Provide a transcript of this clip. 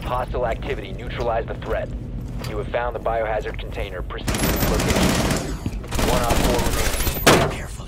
hostile activity. Neutralize the threat. You have found the biohazard container. Proceed to its location. 1 op 4 remaining. Careful.